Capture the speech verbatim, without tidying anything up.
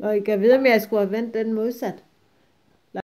Og jeg kan vide, om jeg skulle have vendt den modsat.